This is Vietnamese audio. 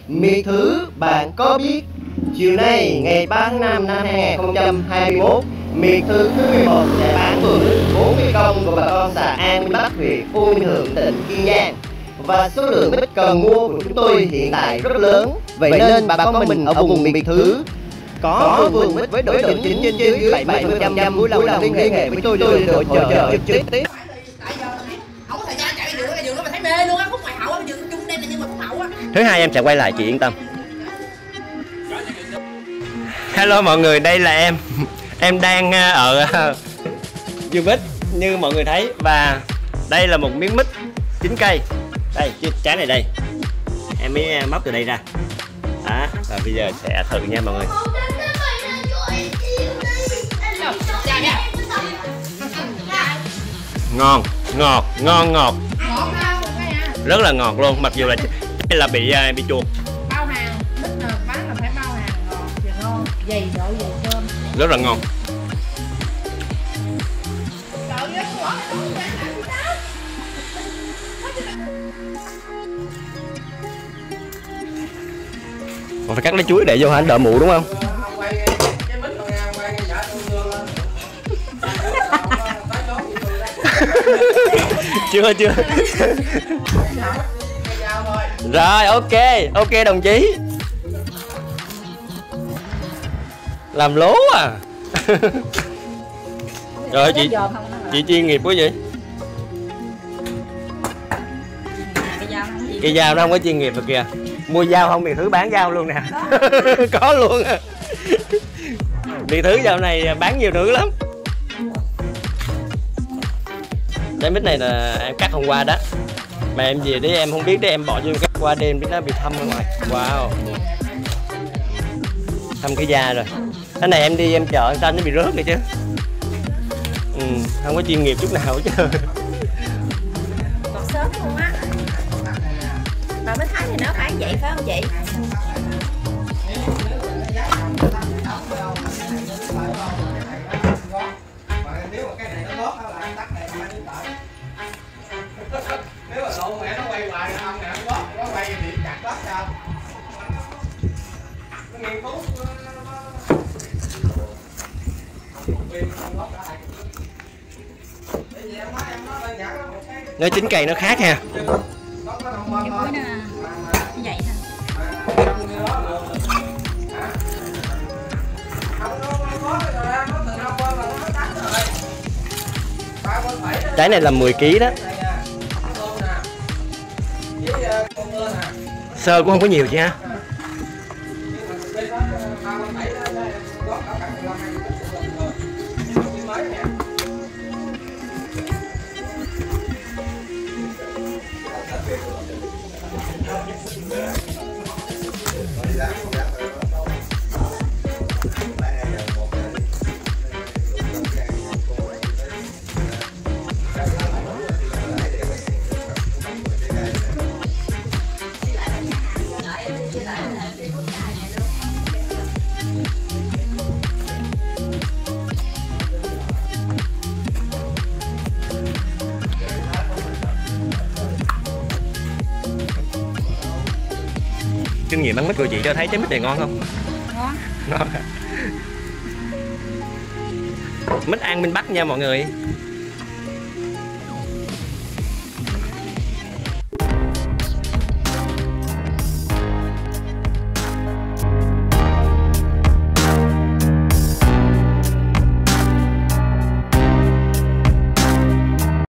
Miệt thử bạn có biết, chiều nay ngày 3 tháng 5 năm 2021, miệt thử thứ 11 sẽ bán vườn 40 công của bà con xã An Minh Bắc, huyện U Minh Thượng, tỉnh Kiên Giang. Và số lượng mít cần mua của chúng tôi hiện tại rất lớn. Vậy nên bà con mình ở vùng miệt thử có vườn mít với độ chín trên dưới 70% vui lòng liên hệ với tôi để được hỗ trợ trực tiếp. Không có thời gian chạy đường nó mà thấy mê luôn á, khúc ngoài hậu á, đường chung đêm này nhưng mà khúc hậu á. Thứ hai em sẽ quay lại, chị yên tâm. Hello mọi người, đây là em. Em đang ở vườn mít như mọi người thấy, và đây là một miếng mít 9 cây. Đây, trái này đây. Em mới móc từ đây ra. Đó, và bây giờ sẽ thử nha mọi người. Ngon, ngọt, ngon ngọt. Rất là ngọt luôn, mặc dù là bị chuột. Bao hàng, mít là bán là phải bao hàng ngọt, vừa ngon, dày độ dày cơm. Rất là ngon. Còn phải cắt lấy chuối để vô hả, đỡ mụ đúng không? chưa rồi, ok đồng chí. Làm lố à. Rồi chị chuyên nghiệp quá vậy. Cây dao nó không có chuyên nghiệp được kìa. Mua dao không, miệt thử bán dao luôn nè. Có luôn à. Miệt thử dạo này bán nhiều thứ lắm. Trái mít này là em cắt hôm qua đó, mà em về đấy em không biết đấy, em bỏ vô cắt qua đêm biết nó bị thâm ở ngoài. Wow, thâm cái da rồi. Cái này em đi em chợ sao nó bị rớt rồi chứ. Không có chuyên nghiệp chút nào chứ. Còn sớm luôn á. Bà mới thấy thì nó bán vậy phải không chị? Nếu mà lộ mẹ nó quay hoài không nè, nó quay thì chặt lắm sao? Nó nghiên cứu Nó 9 cây nó khác ha. Vậy Trái này là 10 kg đó. Sơ cũng không có nhiều chị ha. Kinh nghiệm bán mít của chị cho thấy trái mít này ngon không? Ngon. Mít An Minh Bắc nha mọi người.